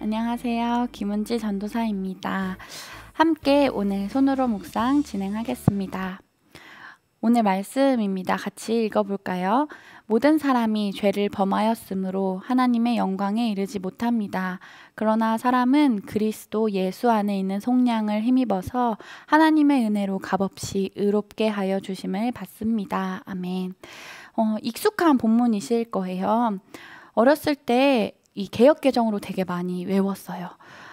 안녕하세요. 김은지 전도사입니다. 함께 오늘 손으로 묵상 진행하겠습니다. 오늘 말씀입니다. 같이 읽어볼까요? 모든 사람이 죄를 범하였으므로 하나님의 영광에 이르지 못합니다. 그러나 사람은 그리스도 예수 안에 있는 속량을 힘입어서 하나님의 은혜로 값없이 의롭게 하여 주심을 받습니다. 아멘. 익숙한 본문이실 거예요. 어렸을 때 이 개역개정으로 되게 많이 외웠어요.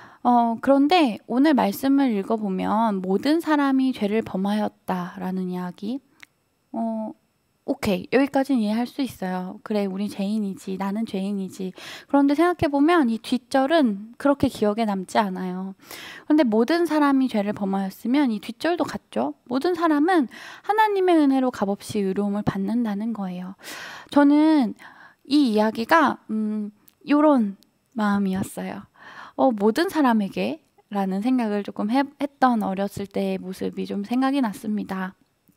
그런데 오늘 말씀을 읽어보면 모든 사람이 죄를 범하였다라는 이야기. 오케이. 여기까지는 이해할 수 있어요. 그래, 우린 죄인이지. 나는 죄인이지. 그런데 생각해보면 이 뒷절은 그렇게 기억에 남지 않아요. 그런데 모든 사람이 죄를 범하였으면 이 뒷절도 같죠. 모든 사람은 하나님의 은혜로 값없이 의로움을 받는다는 거예요. 저는 이 이야기가 이런 마음이었어요. 모든 사람에게 라는 생각을 조금 했던 어렸을 때의 모습이 좀 생각이 났습니다.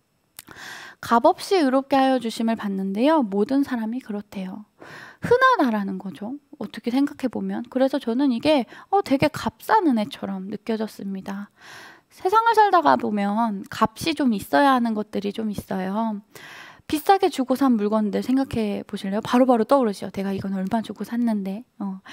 값없이 의롭게 하여 주심을 받는데요. 모든 사람이 그렇대요. 흔하다라는 거죠. 어떻게 생각해보면. 그래서 저는 이게 되게 값싼 은혜처럼 느껴졌습니다. 세상을 살다가 보면 값이 좀 있어야 하는 것들이 좀 있어요. 비싸게 주고 산 물건들 생각해 보실래요? 바로바로 떠오르죠. 내가 이건 얼마 주고 샀는데.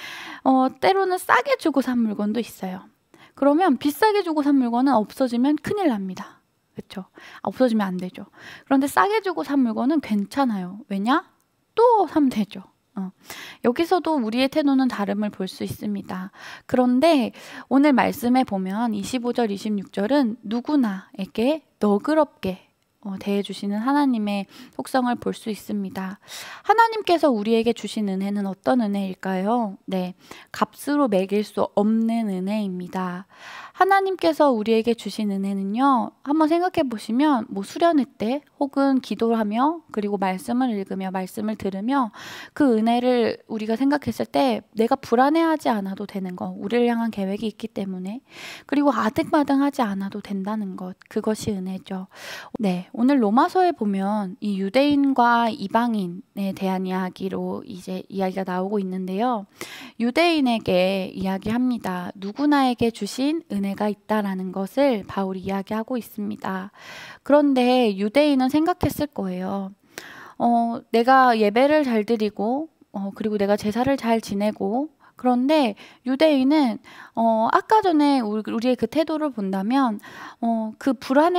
때로는 싸게 주고 산 물건도 있어요. 그러면 비싸게 주고 산 물건은 없어지면 큰일 납니다. 그렇죠? 없어지면 안 되죠. 그런데 싸게 주고 산 물건은 괜찮아요. 왜냐? 또 사면 되죠. 여기서도 우리의 태도는 다름을 볼 수 있습니다. 그런데 오늘 말씀에 보면 25절, 26절은 누구나에게 너그럽게 대해주시는 하나님의 속성을 볼 수 있습니다. 하나님께서 우리에게 주신 은혜는 어떤 은혜일까요? 네, 값으로 매길 수 없는 은혜입니다. 하나님께서 우리에게 주신 은혜는요, 한번 생각해 보시면 뭐 수련회 때 혹은 기도를 하며 그리고 말씀을 읽으며 말씀을 들으며 그 은혜를 우리가 생각했을 때 내가 불안해하지 않아도 되는 것, 우리를 향한 계획이 있기 때문에, 그리고 아등바등하지 않아도 된다는 것, 그것이 은혜죠. 네, 오늘 로마서에 보면 이 유대인과 이방인에 대한 이야기로 이제 이야기가 나오고 있는데요. 유대인에게 이야기합니다. 누구나에게 주신 은혜가 있다라는 것을 바울이 이야기하고 있습니다. 그런데 유대인은 생각했을 거예요. 내가 예배를 잘 드리고 그리고 내가 제사를 잘 지내고, 그런데 유대인은 아까 전에 우리의 그 태도를 본다면 그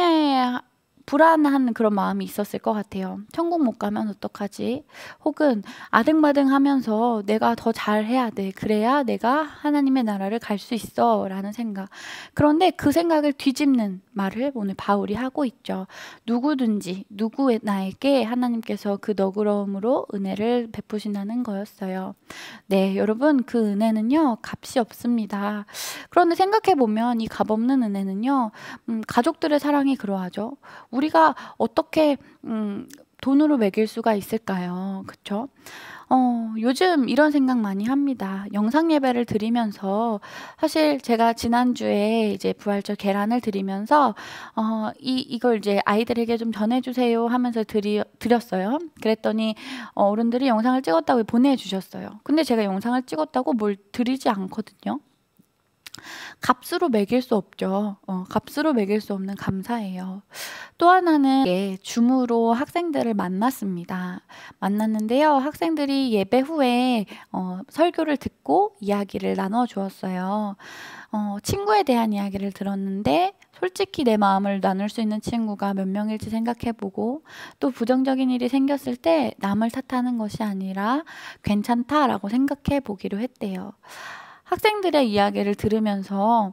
불안한 그런 마음이 있었을 것 같아요. 천국 못 가면 어떡하지? 혹은 아등바등하면서 내가 더 잘해야 돼. 그래야 내가 하나님의 나라를 갈 수 있어 라는 생각. 그런데 그 생각을 뒤집는 말을 오늘 바울이 하고 있죠. 누구든지 나에게 하나님께서 그 너그러움으로 은혜를 베푸신다는 거였어요. 네, 여러분, 그 은혜는요 값이 없습니다. 그런데 생각해보면 이 값없는 은혜는요 가족들의 사랑이 그러하죠. 우리가 어떻게 돈으로 매길 수가 있을까요? 그쵸? 요즘 이런 생각 많이 합니다. 영상 예배를 드리면서, 사실 제가 지난주에 이제 부활절 계란을 드리면서 이걸 이제 아이들에게 좀 전해주세요 하면서 드렸어요. 그랬더니 어른들이 영상을 찍었다고 보내주셨어요. 근데 제가 영상을 찍었다고 뭘 드리지 않거든요. 값으로 매길 수 없죠. 값으로 매길 수 없는 감사예요. 또 하나는 줌으로 학생들을 만났는데요. 학생들이 예배 후에 설교를 듣고 이야기를 나눠주었어요. 친구에 대한 이야기를 들었는데 솔직히 내 마음을 나눌 수 있는 친구가 몇 명일지 생각해보고, 또 부정적인 일이 생겼을 때 남을 탓하는 것이 아니라 괜찮다라고 생각해보기로 했대요. 학생들의 이야기를 들으면서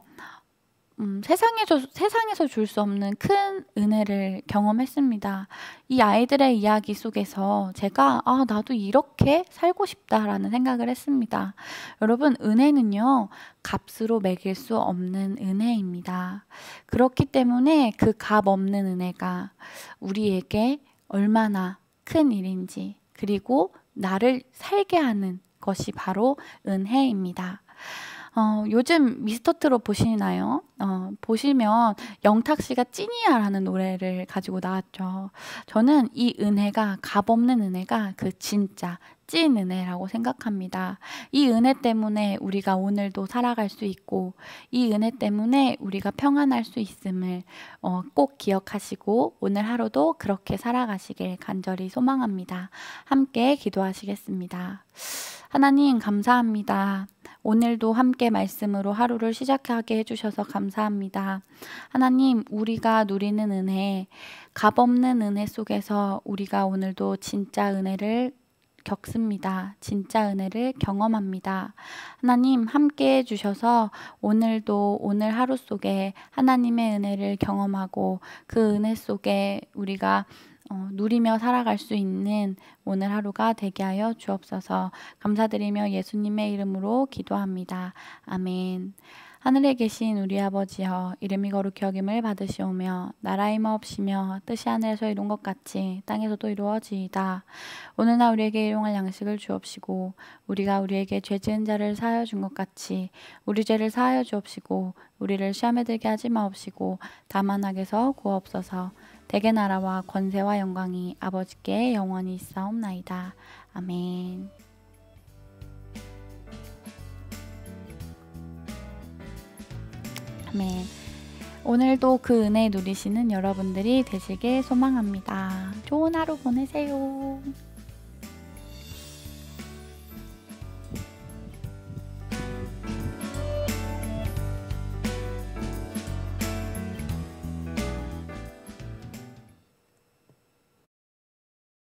세상에서 줄 수 없는 큰 은혜를 경험했습니다. 이 아이들의 이야기 속에서 제가 나도 이렇게 살고 싶다라는 생각을 했습니다. 여러분, 은혜는요 값으로 매길 수 없는 은혜입니다. 그렇기 때문에 그 값 없는 은혜가 우리에게 얼마나 큰 일인지, 그리고 나를 살게 하는 것이 바로 은혜입니다. 요즘 미스터트롯 보시나요? 보시면 영탁 씨가 찐이야라는 노래를 가지고 나왔죠. 저는 이 은혜가, 값없는 은혜가 그 진짜 찐 은혜라고 생각합니다. 이 은혜 때문에 우리가 오늘도 살아갈 수 있고, 이 은혜 때문에 우리가 평안할 수 있음을 꼭 기억하시고 오늘 하루도 그렇게 살아가시길 간절히 소망합니다. 함께 기도하시겠습니다. 하나님 감사합니다. 오늘도 함께 말씀으로 하루를 시작하게 해주셔서 감사합니다. 하나님, 우리가 누리는 은혜, 값없는 은혜 속에서 우리가 오늘도 진짜 은혜를 겪습니다. 진짜 은혜를 경험합니다. 하나님 함께 해주셔서 오늘도 오늘 하루 속에 하나님의 은혜를 경험하고 그 은혜 속에 우리가 누리며 살아갈 수 있는 오늘 하루가 되게 하여 주옵소서. 감사드리며 예수님의 이름으로 기도합니다. 아멘. 하늘에 계신 우리 아버지여, 이름이 거룩히 여김을 받으시오며 나라의 마옵시며 뜻이 하늘에서 이룬 것 같이 땅에서도 이루어지이다. 오늘날 우리에게 일용할 양식을 주옵시고 우리가 우리에게 죄 지은 자를 사하여 준 것 같이 우리 죄를 사하여 주옵시고 우리를 시험에 들게 하지 마옵시고 다만 악에서 구하옵소서. 대개 나라와 권세와 영광이 아버지께 영원히 있사옵나이다. 아멘. 아멘. 오늘도 그 은혜 누리시는 여러분들이 되시길 소망합니다. 좋은 하루 보내세요.